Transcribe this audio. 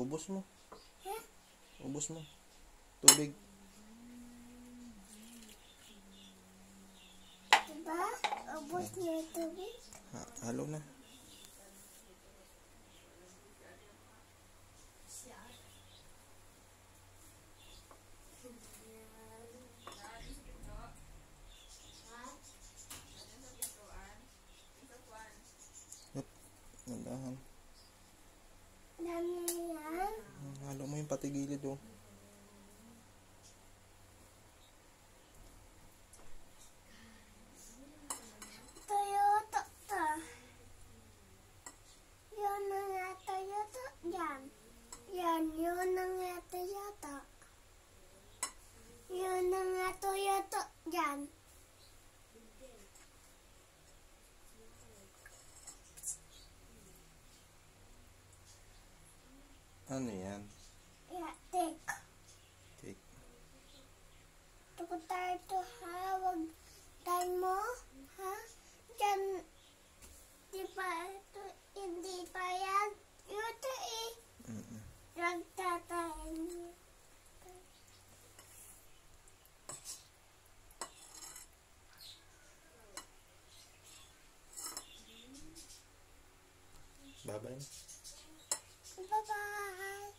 Ubos mo. Ha? Ubos mo. Tubig. Diba? Ubos niya yung tubig. Halo na. Yup. Nandahan. Dami yan. Halo mo yung pati gilid oh. Toyota to. Yun na nga Toyota dyan. Yun na nga Toyota. Yun na nga Toyota dyan. Ano yan? Yeah, take. Take. Tukot tayo to ha. Wag tayo mo. Ha? Dyan. Di pa ito. Hindi pa yan. Ito eh. Nagtatayin niya. Bye-bye. Bye-bye.